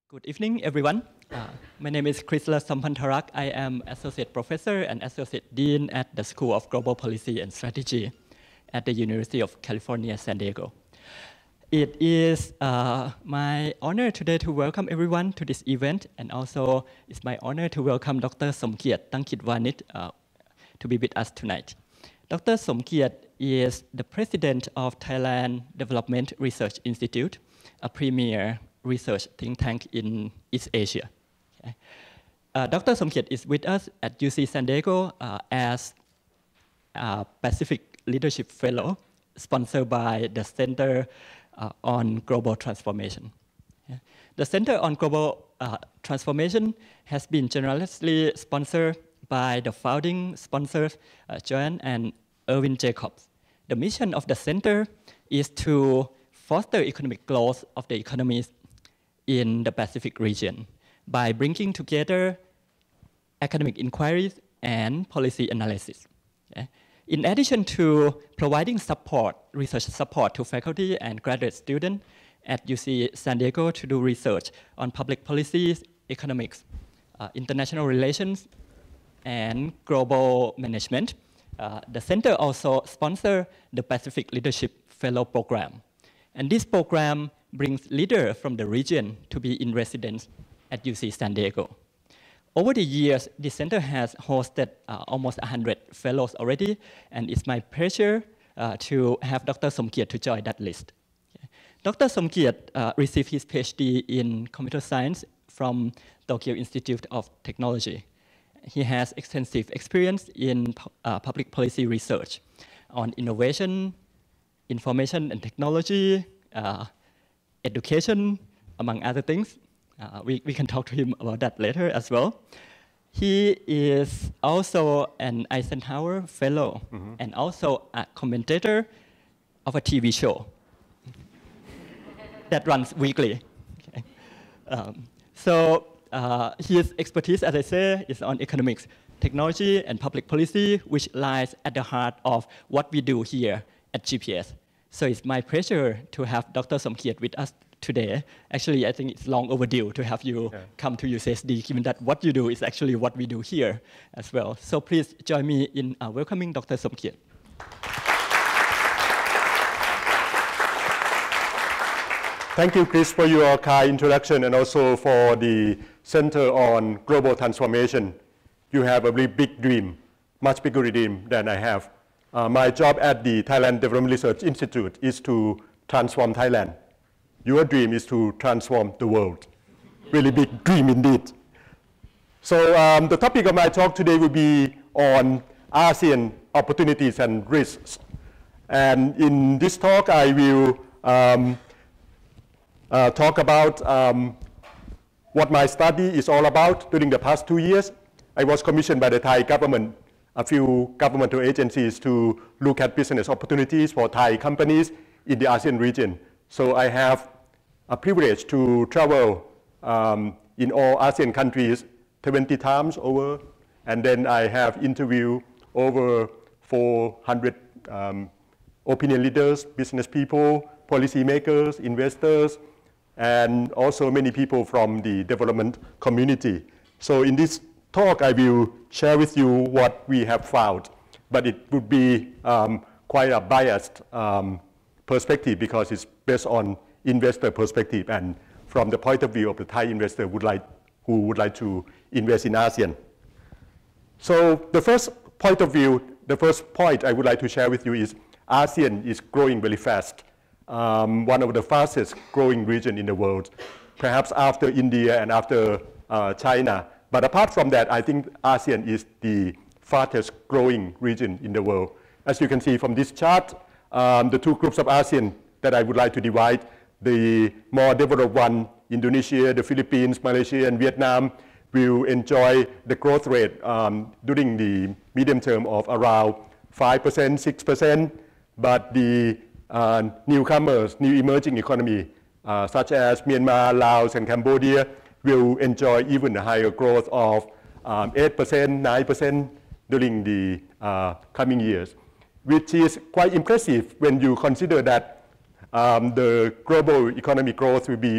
Good evening, everyone. My name is Krisla Sampantarak. I am Associate Professor and Associate Dean at the School of Global Policy and Strategy at the University of California, San Diego. It is my honor today to welcome everyone to this event, and also it's my honor to welcome Dr. Somkiat Tangkitvanich to be with us tonight. Dr. Somkiat is the president of Thailand Development Research Institute, a premier research think tank in East Asia. Okay. Dr. Somkiat is with us at UC San Diego as a Pacific Leadership Fellow, sponsored by the Center on Global Transformation. Yeah. The Center on Global Transformation has been generously sponsored by the founding sponsors, Joanne and Erwin Jacobs. The mission of the center is to foster economic growth of the economies in the Pacific region by bringing together academic inquiries and policy analysis. Okay. In addition to providing support, research support to faculty and graduate students at UC San Diego to do research on public policies, economics, international relations, and global management, the center also sponsors the Pacific Leadership Fellow Program. And this program brings leaders from the region to be in residence at UC San Diego. Over the years, the center has hosted almost 100 fellows already, and it's my pleasure to have Dr. Somkiat to join that list. Okay. Dr. Somkiat received his PhD in computer science from Tokyo Institute of Technology. He has extensive experience in public policy research on innovation, information and technology, education, among other things. We can talk to him about that later as well. He is also an Eisenhower Fellow and also a commentator of a TV show that runs weekly. Okay. His expertise, as I say, is on economics, technology, and public policy, which lies at the heart of what we do here at GPS. So it's my pleasure to have Dr. Somkiat with us today. Actually, I think it's long overdue to have you come to UCSD, given that what you do is actually what we do here as well. So please join me in welcoming Dr. Somkiat. Thank you, Chris, for your kind introduction and also for the Center on Global Transformation. You have a really big dream, much bigger dream than I have. My job at the Thailand Development Research Institute is to transform Thailand. Your dream is to transform the world. Really big dream indeed. So the topic of my talk today will be on ASEAN opportunities and risks. And in this talk, I will talk about what my study is all about. During the past 2 years, I was commissioned by the Thai government, a few governmental agencies, to look at business opportunities for Thai companies in the ASEAN region. So I have a privilege to travel in all ASEAN countries 20 times over, and then I have interviewed over 400 opinion leaders, business people, policymakers, investors, and also many people from the development community. So in this talk, I will share with you what we have found, but it would be quite a biased perspective because it's based on investor perspective and from the point of view of the Thai investor who would like to invest in ASEAN. So the first point of view, the first point I would like to share with you is ASEAN is growing very fast. One of the fastest growing region in the world, perhaps after India and after China. But apart from that, I think ASEAN is the fastest growing region in the world. As you can see from this chart, the two groups of ASEAN that I would like to divide, the more developed one, Indonesia, the Philippines, Malaysia, and Vietnam, will enjoy the growth rate during the medium term of around 5%, 6%. But the newcomers, new emerging economy, such as Myanmar, Laos, and Cambodia, will enjoy even a higher growth of 8%, 9% during the coming years, which is quite impressive when you consider that the global economic growth will be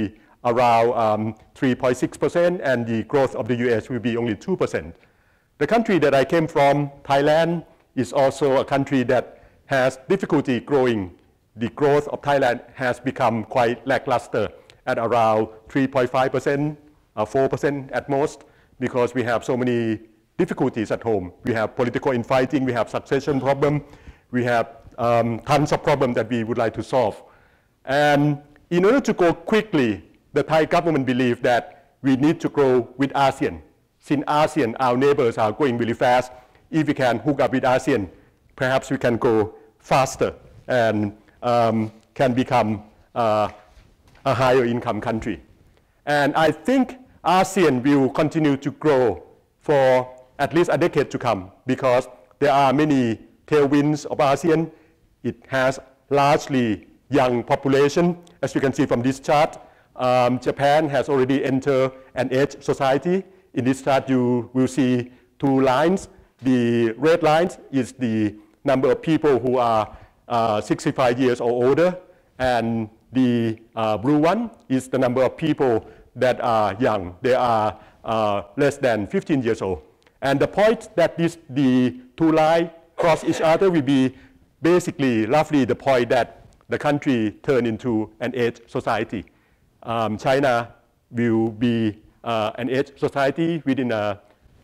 around 3.6%, and the growth of the US will be only 2%. The country that I came from, Thailand, is also a country that has difficulty growing. The growth of Thailand has become quite lackluster at around 3.5%, 4% at most, because we have so many difficulties at home. We have political infighting, we have succession problem, we have tons of problems that we would like to solve. And in order to go quickly, the Thai government believes that we need to grow with ASEAN. Since ASEAN, our neighbors are going really fast, if we can hook up with ASEAN, perhaps we can go faster and can become a higher income country. And I think ASEAN will continue to grow for at least a decade to come, because there are many tailwinds of ASEAN. It has largely young population. As you can see from this chart, Japan has already entered an aged society. In this chart, you will see two lines. The red lines is the number of people who are 65 years or older, and the blue one is the number of people that are young. They are less than 15 years old. And the point that the two lines cross each other will be basically roughly the point that the country turned into an aged society. China will be an aged society within a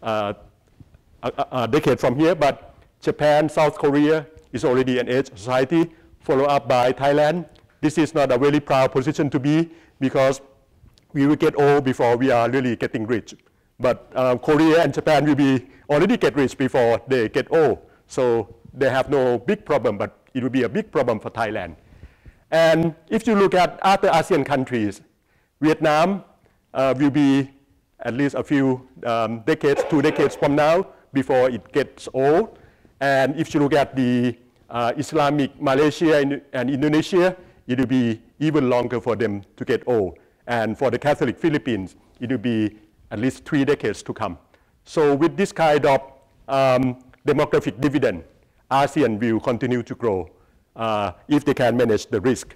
decade from here, but Japan, South Korea is already an aged society, followed up by Thailand. This is not a very proud position to be, because we will get old before we are really getting rich. But Korea and Japan will be already get rich before they get old. So they have no big problem, but it will be a big problem for Thailand. And if you look at other ASEAN countries, Vietnam will be at least a few decades, 2 decades from now, before it gets old. And if you look at the Islamic Malaysia and Indonesia, it will be even longer for them to get old. And for the Catholic Philippines, it will be at least 3 decades to come. So with this kind of demographic dividend, ASEAN will continue to grow if they can manage the risk.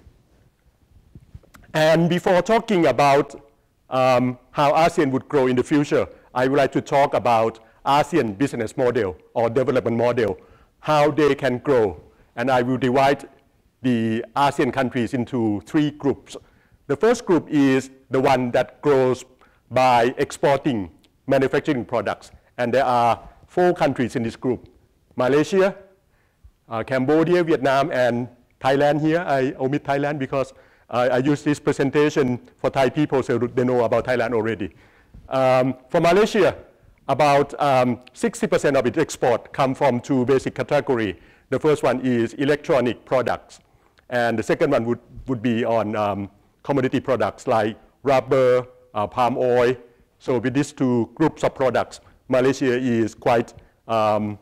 And before talking about how ASEAN would grow in the future, I would like to talk about ASEAN business model or development model, how they can grow. And I will divide the ASEAN countries into 3 groups. The first group is the one that grows by exporting manufacturing products. And there are 4 countries in this group: Malaysia, Cambodia, Vietnam, and Thailand here. I omit Thailand because I use this presentation for Thai people so they know about Thailand already. For Malaysia, about 60% of its export come from 2 basic categories. The first one is electronic products, and the second one would be on commodity products like rubber, palm oil. So with these 2 groups of products, Malaysia is quite have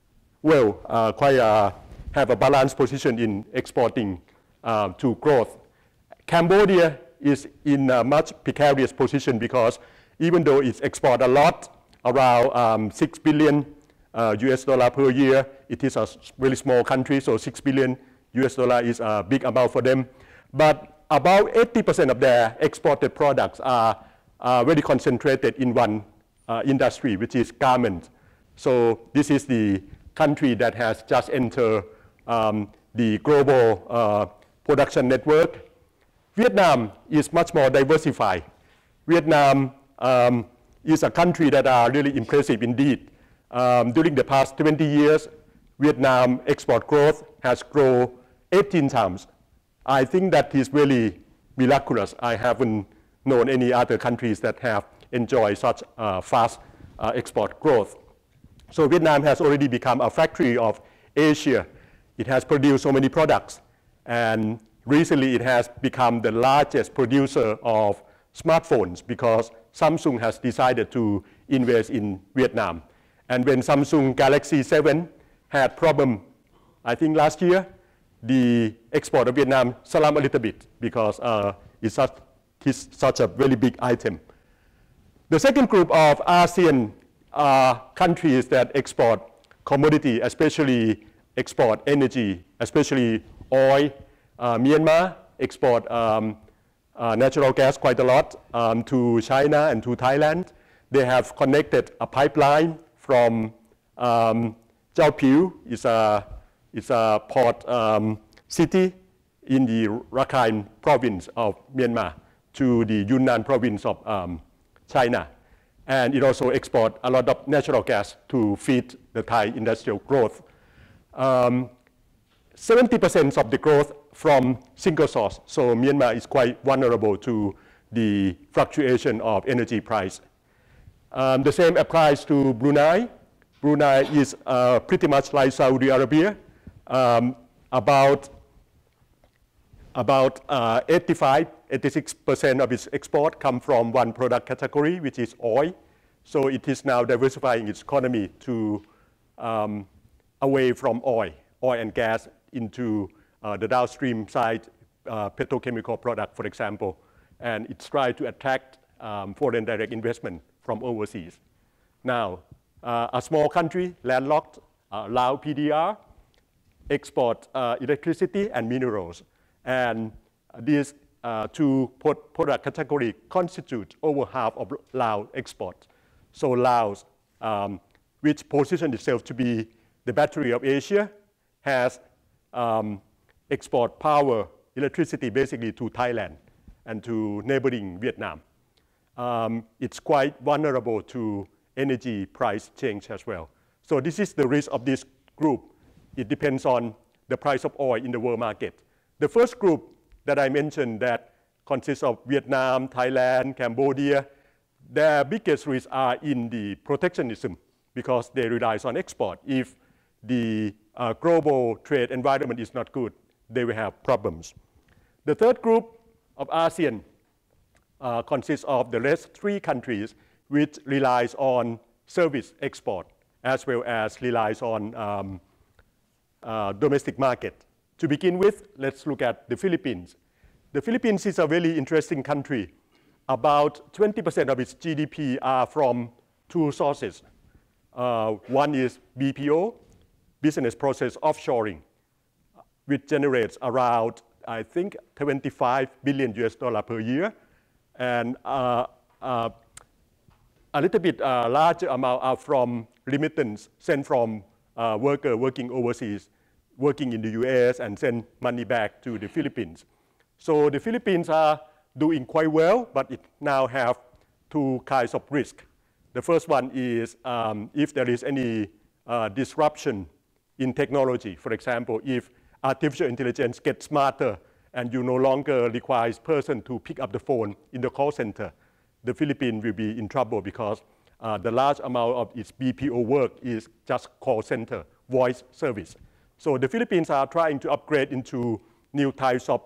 a balanced position in exporting to growth. Cambodia is in a much precarious position because even though it exports a lot, around 6 billion US dollar per year, it is a really small country, so 6 billion US dollar is a big amount for them. But about 80% of their exported products are very concentrated in one industry, which is garment. So this is the country that has just entered the global production network. Vietnam is much more diversified. Vietnam is a country that are really impressive indeed. During the past 20 years, Vietnam export growth has grown 18 times. I think that is really miraculous. I haven't known any other countries that have enjoyed such fast export growth. So Vietnam has already become a factory of Asia. It has produced so many products, and recently it has become the largest producer of smartphones because Samsung has decided to invest in Vietnam. And when Samsung Galaxy 7 had problem, I think last year, the export of Vietnam slumped a little bit because it's such a very big item. The second group of ASEAN countries that export commodity, especially export energy, especially oil. Myanmar export natural gas quite a lot to China and to Thailand. They have connected a pipeline from Jiaopiu, is a port city in the Rakhine province of Myanmar, to the Yunnan province of China. And it also exports a lot of natural gas to feed the Thai industrial growth. 70% of the growth from single source, so Myanmar is quite vulnerable to the fluctuation of energy price. The same applies to Brunei. Brunei is pretty much like Saudi Arabia. About 86% of its export come from one product category, which is oil. So it is now diversifying its economy to away from oil and gas into the downstream side, petrochemical product, for example. And it's trying to attract foreign direct investment from overseas. Now, a small country, landlocked, Laos PDR, export electricity and minerals. And these two product categories constitute over half of Laos export. So Laos, which positioned itself to be the battery of Asia, has export power, electricity basically to Thailand and to neighboring Vietnam. It's quite vulnerable to energy price change as well. So this is the risk of this group. It depends on the price of oil in the world market. The first group that I mentioned that consists of Vietnam, Thailand, Cambodia, their biggest risks are in the protectionism because they rely on export. If the global trade environment is not good, they will have problems. The third group of ASEAN consists of the rest 3 countries which relies on service export as well as relies on domestic market. To begin with, let's look at the Philippines. The Philippines is a very interesting country. About 20% of its GDP are from 2 sources. One is BPO, business process offshoring, which generates around, I think, 25 billion US dollar per year. And a little bit larger amount are from remittance sent from workers working overseas, working in the US and send money back to the Philippines. So the Philippines are doing quite well, but it now have 2 kinds of risk. The first one is if there is any disruption in technology. For example, if artificial intelligence gets smarter and you no longer require a person to pick up the phone in the call center, the Philippines will be in trouble because the large amount of its BPO work is just call center, voice service. So the Philippines are trying to upgrade into new types of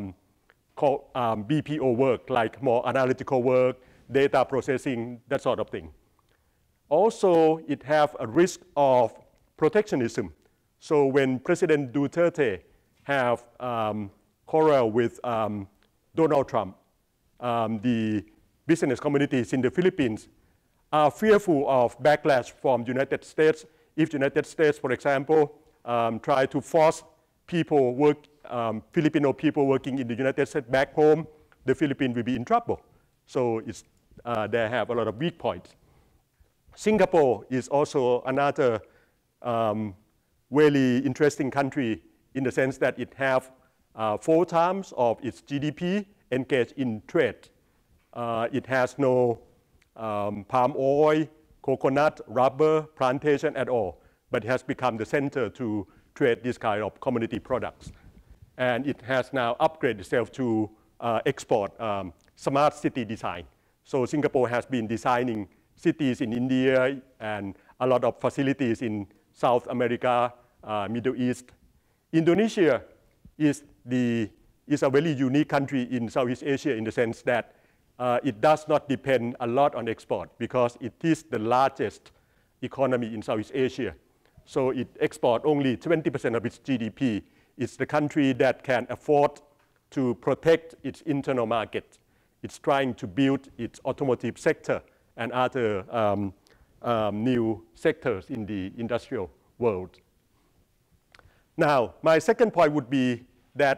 BPO work, like more analytical work, data processing, that sort of thing. Also, it have a risk of protectionism. So when President Duterte have quarrel with Donald Trump, the business communities in the Philippines are fearful of backlash from United States. If United States, for example, try to force people Filipino people working in the United States back home, the Philippines will be in trouble. So they have a lot of weak points. Singapore is also another really interesting country in the sense that it have 4 times of its GDP engaged in trade. It has no palm oil, coconut, rubber, plantation at all, but it has become the center to trade this kind of commodity products. And it has now upgraded itself to export smart city design. So Singapore has been designing cities in India and a lot of facilities in South America, Middle East. Indonesia is a very unique country in Southeast Asia in the sense that it does not depend a lot on export because it is the largest economy in Southeast Asia. So it exports only 20% of its GDP. It's the country that can afford to protect its internal market. It's trying to build its automotive sector and other new sectors in the industrial world. Now, my second point would be that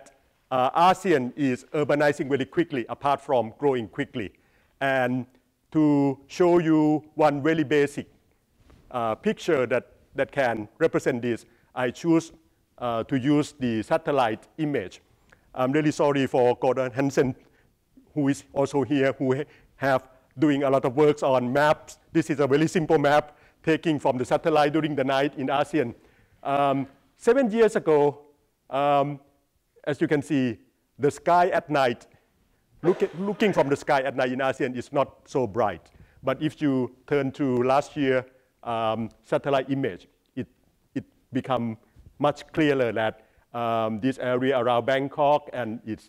ASEAN is urbanizing very quickly apart from growing quickly. And to show you one very basic picture that can represent this, I choose to use the satellite image. I'm really sorry for Gordon Hansen, who is also here, who have doing a lot of work on maps. This is a very simple map taken from the satellite during the night in ASEAN. 7 years ago, as you can see, the sky at night, looking from the sky at night in ASEAN is not so bright. But if you turn to last year satellite image, it become much clearer that this area around Bangkok and its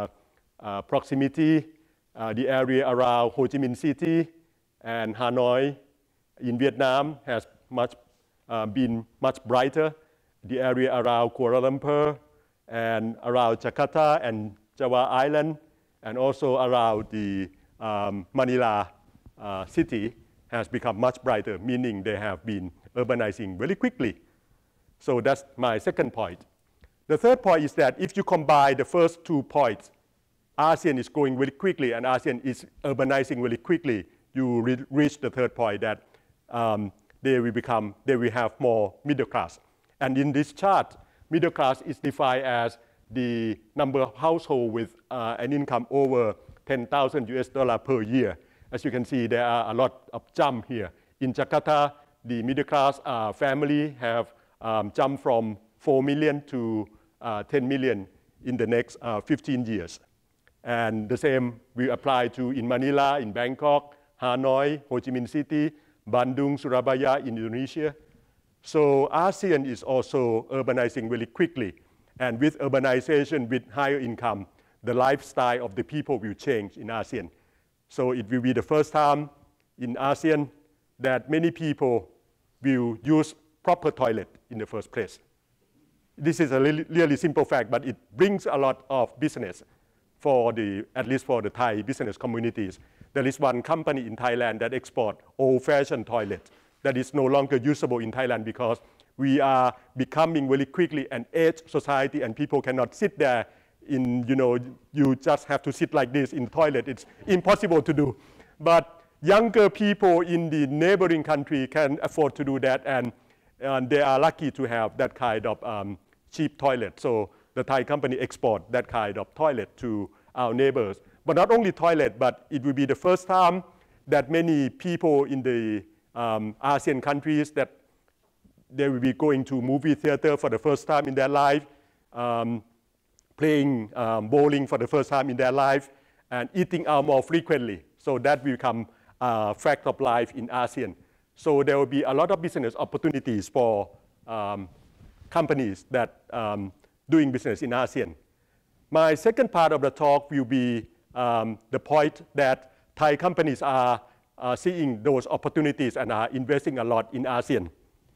proximity, the area around Ho Chi Minh City and Hanoi in Vietnam has been much brighter. The area around Kuala Lumpur and around Jakarta and Java Island and also around the Manila city has become much brighter, meaning they have been urbanizing very quickly. So that's my second point. The third point is that if you combine the first 2 points, ASEAN is growing very quickly and ASEAN is urbanizing very quickly, you reach the third point that they will have more middle class. And in this chart, middle class is defined as the number of households with an income over 10,000 US dollars per year. As you can see, there are a lot of jump here. In Jakarta, the middle class family have jumped from 4 million to 10 million in the next 15 years. And the same will apply to in Manila, in Bangkok, Hanoi, Ho Chi Minh City, Bandung, Surabaya in Indonesia. So ASEAN is also urbanizing very quickly. And with urbanization, with higher income, the lifestyle of the people will change in ASEAN. So it will be the first time in ASEAN that many people will use proper toilet in the first place. This is a really simple fact, but it brings a lot of business for at least for the Thai business communities. There is one company in Thailand that exports old-fashioned toilet that is no longer usable in Thailand because we are becoming very quickly an aged society and people cannot sit there you just have to sit like this in the toilet. It's impossible to do. But younger people in the neighboring country can afford to do that and they are lucky to have that kind of cheap toilet. So the Thai company export that kind of toilet to our neighbors. But not only toilet, but it will be the first time that many people in the ASEAN countries that they will be going to movie theater for the first time in their life, playing bowling for the first time in their life, and eating out more frequently. So that will become a fact of life in ASEAN. So there will be a lot of business opportunities for companies that doing business in ASEAN. My second part of the talk will be the point that Thai companies are seeing those opportunities and are investing a lot in ASEAN.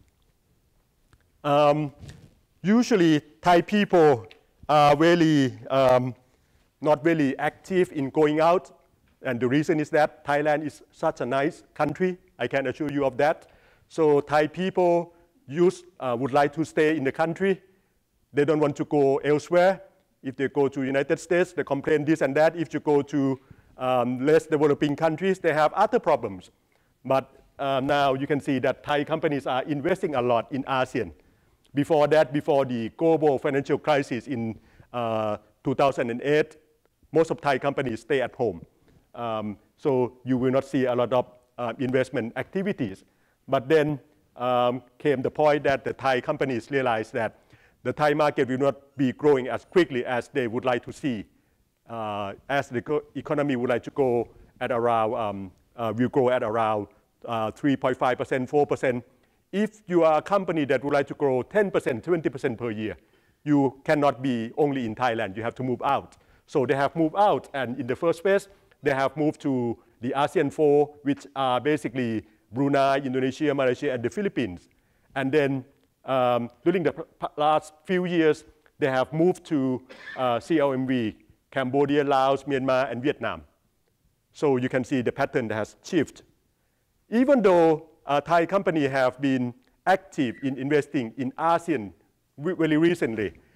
Usually, Thai people are really not really active in going out, and the reason is that Thailand is such a nice country. I can assure you of that. So Thai people would like to stay in the country. They don't want to go elsewhere. If they go to United States, they complain this and that. If you go to less developing countries, they have other problems. But now you can see that Thai companies are investing a lot in ASEAN. Before that, before the global financial crisis in 2008, most of Thai companies stay at home. So you will not see a lot of investment activities. But then came the point that the Thai companies realized that the Thai market will not be growing as quickly as they would like to see, as the economy would like to go at around, will grow at around 3.5%, 4%. If you are a company that would like to grow 10%, 20% per year, you cannot be only in Thailand. You have to move out. So they have moved out, and in the first phase, they have moved to the ASEAN 4, which are basically Brunei, Indonesia, Malaysia, and the Philippines. And then during the last few years, they have moved to CLMV, Cambodia, Laos, Myanmar, and Vietnam. So you can see the pattern has shifted. Even though Thai companies have been active in investing in ASEAN very recently,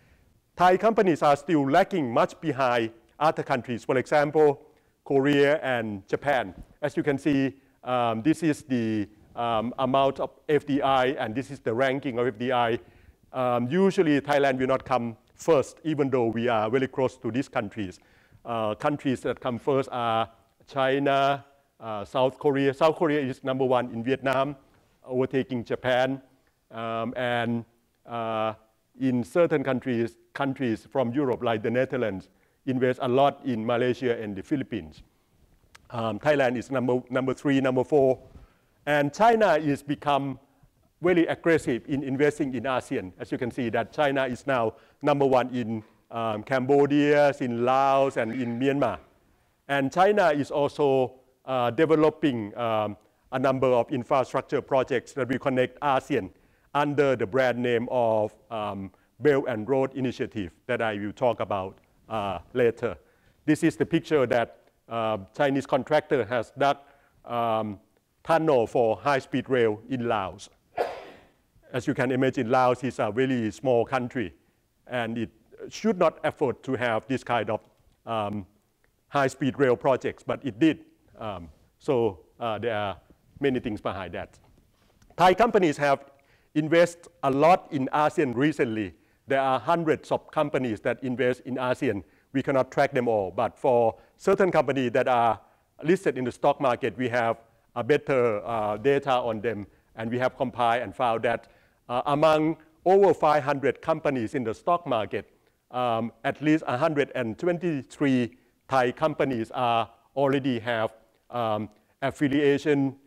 Thai companies are still lagging much behind other countries, for example, Korea and Japan. As you can see, this is the amount of FDI, and this is the ranking of FDI. Usually, Thailand will not come first, even though we are very close to these countries. Countries that come first are China, South Korea. South Korea is #1 in Vietnam, overtaking Japan. And in certain countries from Europe, like the Netherlands, invest a lot in Malaysia and the Philippines. Thailand is number 3, number 4. And China is become very aggressive in investing in ASEAN. As you can see that China is now #1 in Cambodia, in Laos, and in Myanmar. And China is also developing a number of infrastructure projects that will connect ASEAN under the brand name of Belt and Road Initiative that I will talk about later. This is the picture that Chinese contractor has dug tunnel for high-speed rail in Laos. As you can imagine, Laos is a really small country, and it should not afford to have this kind of high-speed rail projects, but it did. So there are many things behind that. Thai companies have invested a lot in ASEAN recently. There are hundreds of companies that invest in ASEAN. We cannot track them all, but for certain companies that are listed in the stock market, we have a better data on them, and we have compiled and found that among over 500 companies in the stock market, at least 123 Thai companies already have affiliates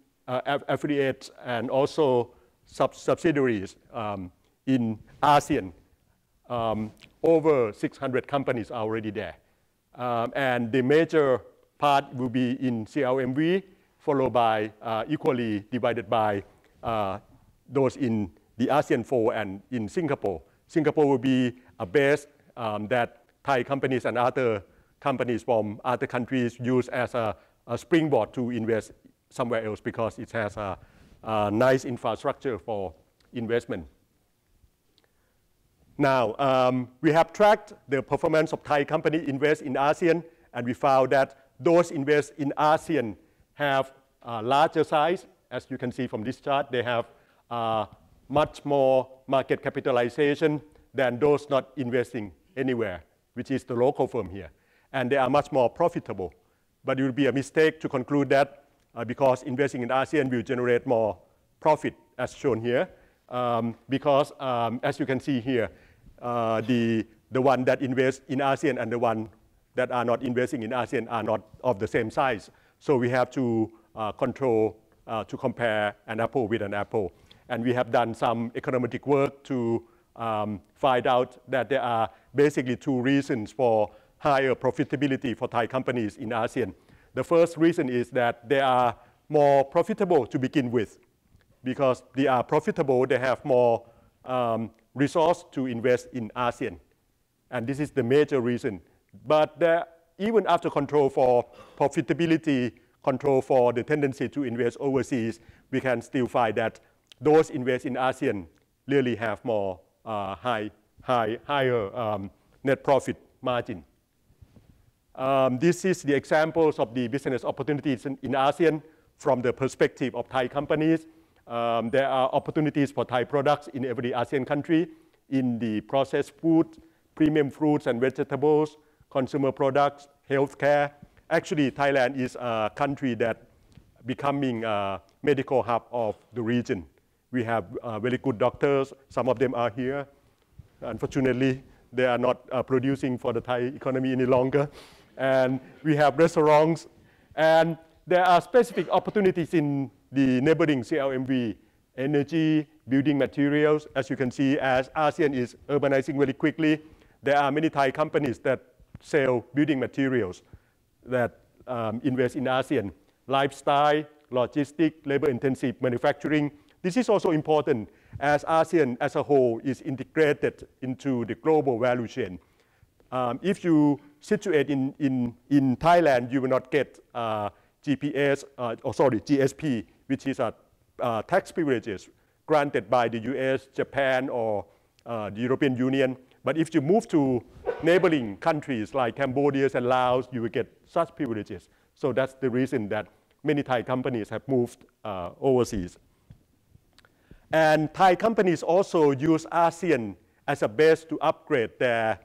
and also subsidiaries in ASEAN. Over 600 companies are already there. And the major part will be in CLMV, followed by equally divided by those in the ASEAN 4 and in Singapore. Singapore will be a base that Thai companies and other companies from other countries use as a springboard to invest somewhere else because it has a nice infrastructure for investment. Now, we have tracked the performance of Thai companies invest in ASEAN, and we found that those invest in ASEAN have a larger size. As you can see from this chart, they have much more market capitalization than those not investing anywhere, which is the local firm here. And they are much more profitable. But it would be a mistake to conclude that because investing in ASEAN will generate more profit, as shown here. Because as you can see here, the one that invest in ASEAN and the one that are not investing in ASEAN are not of the same size. So we have to to compare an apple with an apple. And we have done some econometric work to find out that there are basically 2 reasons for higher profitability for Thai companies in ASEAN. The first reason is that they are more profitable to begin with. Because they are profitable, they have more resource to invest in ASEAN. And this is the major reason. But even after control for profitability, control for the tendency to invest overseas, we can still find that those invest in ASEAN really have more higher net profit margin. This is the examples of the business opportunities in ASEAN from the perspective of Thai companies. There are opportunities for Thai products in every ASEAN country in the processed food, premium fruits and vegetables, consumer products, healthcare. Actually, Thailand is a country that becoming a medical hub of the region. We have very good doctors. Some of them are here. Unfortunately, they are not producing for the Thai economy any longer. And we have restaurants. And there are specific opportunities in the neighboring CLMV, energy, building materials. As you can see, as ASEAN is urbanizing very quickly, there are many Thai companies that sell building materials that invest in ASEAN. Lifestyle, logistics, labor-intensive manufacturing. This is also important as ASEAN as a whole is integrated into the global value chain. If you situate in Thailand, you will not get GSP, which is a tax privileges granted by the US, Japan, or the European Union. But if you move to neighboring countries like Cambodia and Laos, you will get such privileges. So that's the reason that many Thai companies have moved overseas. And Thai companies also use ASEAN as a base to upgrade their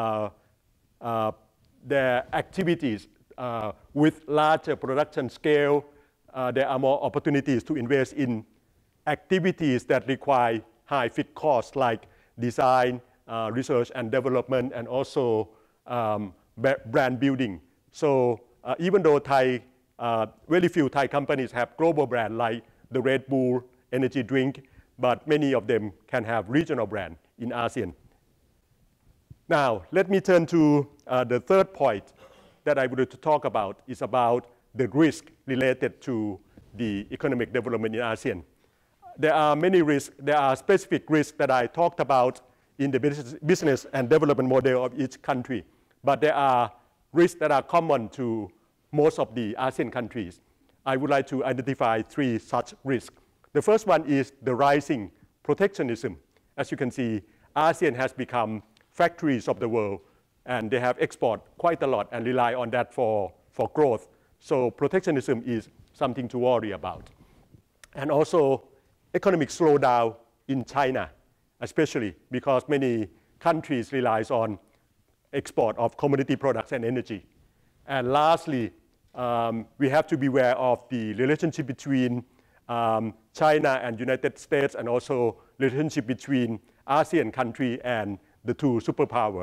activities with larger production scale. There are more opportunities to invest in activities that require high fixed costs like design, research and development, and also brand building. So even though very few Thai companies have global brand like the Red Bull energy drink, but many of them can have regional brand in ASEAN. Now, let me turn to the third point that I would like to talk about is about the risk related to the economic development in ASEAN. There are many risks. There are specific risks that I talked about in the business and development model of each country. But there are risks that are common to most of the ASEAN countries. I would like to identify 3 such risks. The first one is the rising protectionism. As you can see, ASEAN has become factories of the world, and they have export quite a lot and rely on that for growth. So protectionism is something to worry about. And also economic slowdown in China, especially because many countries rely on export of commodity products and energy. And lastly, we have to be aware of the relationship between China and United States, and also relationship between ASEAN country and the 2 superpowers.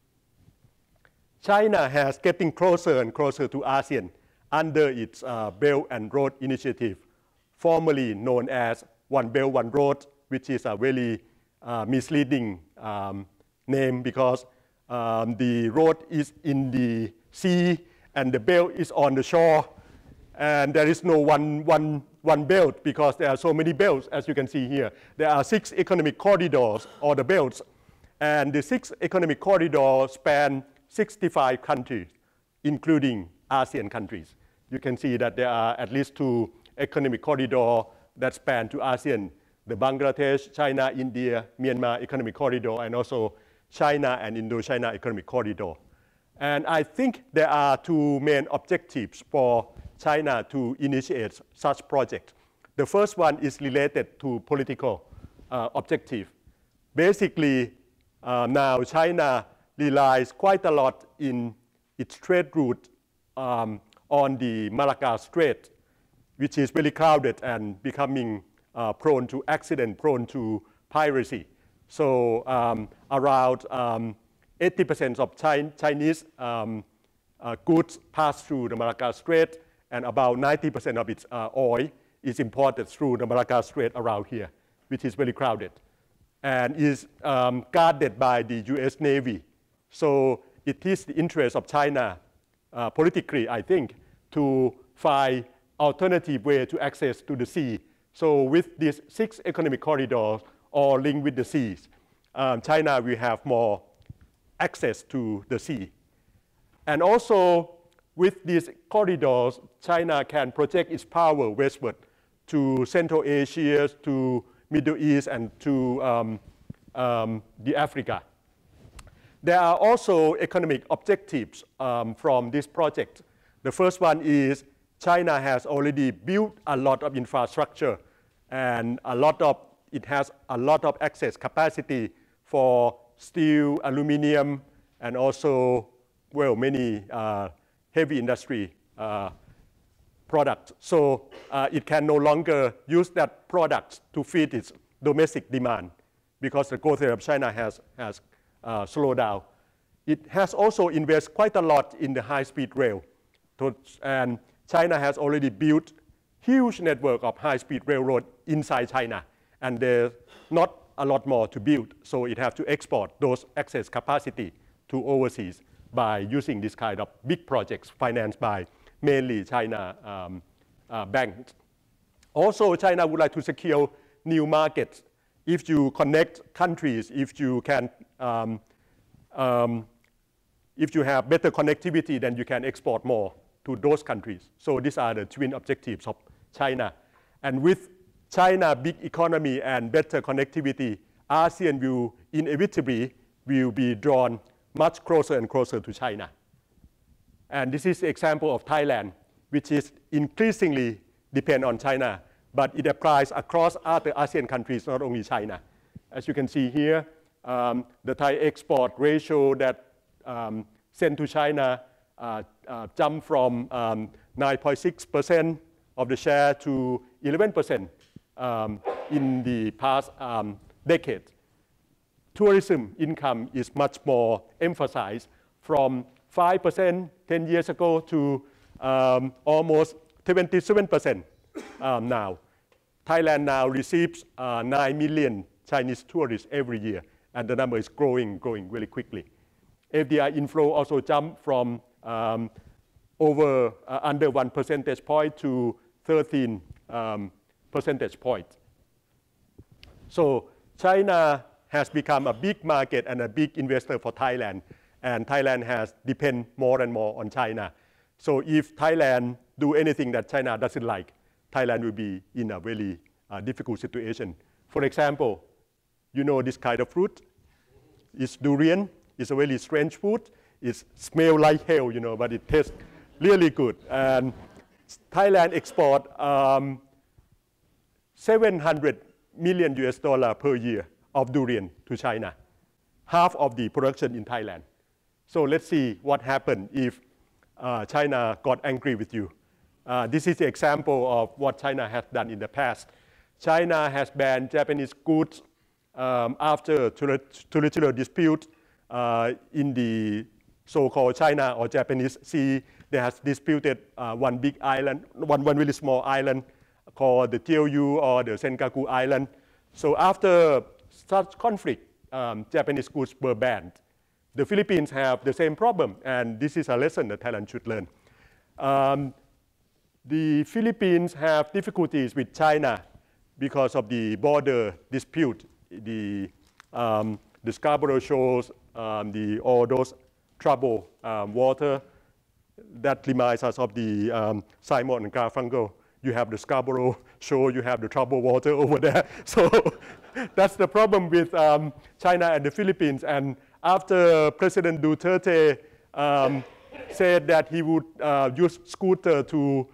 China has getting closer and closer to ASEAN under its Belt and Road Initiative, formerly known as One Belt, One Road, which is a very misleading name because the road is in the sea and the belt is on the shore, and there is no one belt because there are so many belts, as you can see here. There are 6 economic corridors, or the belts, and the 6 economic corridors span 65 countries, including ASEAN countries. You can see that there are at least 2 economic corridors that span to ASEAN, the Bangladesh, China, India, Myanmar economic corridor, and also China and Indochina economic corridor. And I think there are 2 main objectives for China to initiate such projects. The first one is related to political objective. Basically, now China relies quite a lot in its trade route on the Malacca Strait, which is very crowded and becoming prone to accident, prone to piracy. So around 80% of Chinese goods pass through the Malacca Strait, and about 90% of its oil is imported through the Malacca Strait around here, which is very crowded, and is guarded by the US Navy. So it is the interest of China, politically, I think, to find alternative way to access to the sea. So with these 6 economic corridors all linked with the seas, China will have more access to the sea. And also with these corridors, China can project its power westward to Central Asia, to Middle East, and to the Africa. There are also economic objectives from this project. The first one is China has already built a lot of infrastructure, and it has a lot of access capacity for steel, aluminum, and also, well, many heavy industry products. So it can no longer use that product to feed its domestic demand because the growth rate of China has slowed down. It has also invested quite a lot in the high-speed rail. And China has already built huge network of high-speed railroad inside China, and there's not a lot more to build, so it has to export those excess capacity to overseas by using this kind of big projects financed by mainly China banks. Also, China would like to secure new markets. If you connect countries, if you can, if you have better connectivity, then you can export more to those countries. So these are the twin objectives of China. And with China big economy and better connectivity, ASEAN will inevitably be drawn much closer and closer to China. And this is the example of Thailand, which is increasingly depend on China, but it applies across other ASEAN countries, not only China. As you can see here, the Thai export ratio that sent to China jumped from 9.6% of the share to 11% in the past decade. Tourism income is much more emphasized, from 5% 10 years ago to almost 27% now. Thailand now receives 9 million Chinese tourists every year, and the number is growing really quickly. FDI inflow also jumped from under 1 percentage point to 13 percentage points. So China has become a big market and a big investor for Thailand, and Thailand has depend more and more on China. So if Thailand do anything that China doesn't like, Thailand will be in a really difficult situation. For example, you know this kind of fruit? It's durian. It's a really strange fruit. It smells like hell, you know, but it tastes really good. And Thailand export 700 million US dollar per year of durian to China, half of the production in Thailand. So let's see what happened if China got angry with you. This is the example of what China has done in the past. China has banned Japanese goods after territorial dispute in the so-called China or Japanese Sea. They have disputed one big island, one really small island called the Jeju or the Senkaku Island. So after such conflict, Japanese goods were banned. The Philippines have the same problem, and this is a lesson that Thailand should learn. The Philippines have difficulties with China because of the border dispute, the Scarborough Shoals, all those troubled water. That reminds us of the Simon and Garfunkel. You have the Scarborough Shoal, you have the troubled water over there. So that's the problem with China and the Philippines. And after President Duterte said that he would use scooter to,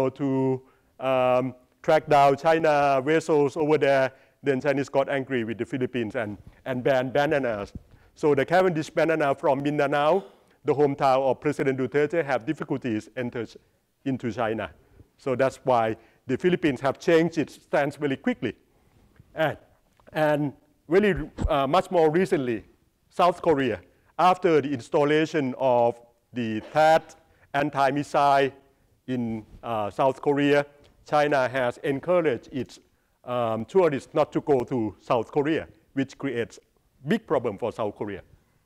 track down China vessels over there, then Chinese got angry with the Philippines and banned bananas. So the Cavendish banana from Mindanao, the hometown of President Duterte, have difficulties entered into China. So that's why the Philippines have changed its stance very quickly. And really much more recently, South Korea, after the installation of the THAAD anti-missile in South Korea, China has encouraged its tourists not to go to South Korea, which creates big problem for South Korea.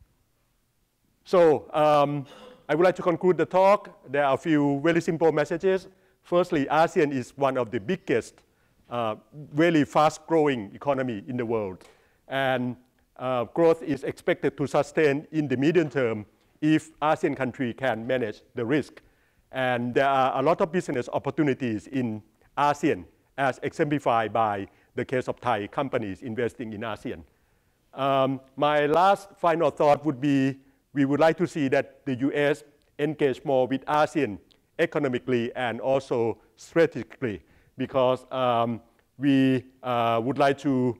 So I would like to conclude the talk. There are a few very simple messages. Firstly, ASEAN is one of the biggest, really fast-growing economy in the world. And growth is expected to sustain in the medium term if ASEAN country can manage the risk. And there are a lot of business opportunities in ASEAN, as exemplified by the case of Thai companies investing in ASEAN. My last final thought would be, we would like to see that the US engage more with ASEAN economically and also strategically, because we would like to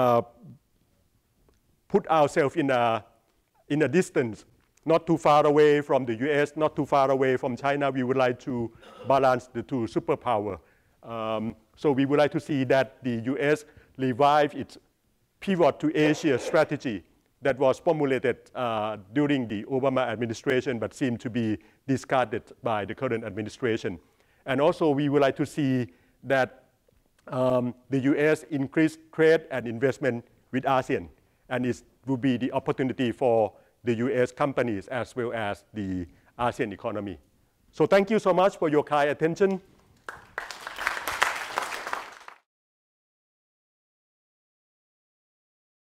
put ourselves in a distance, not too far away from the US, not too far away from China. We would like to balance the two superpowers. So we would like to see that the US revive its pivot to Asia strategy that was formulated during the Obama administration, but seemed to be discarded by the current administration. And also we would like to see that the US increase trade and investment with ASEAN, and it will be the opportunity for the US companies as well as the ASEAN economy. So thank you so much for your kind attention.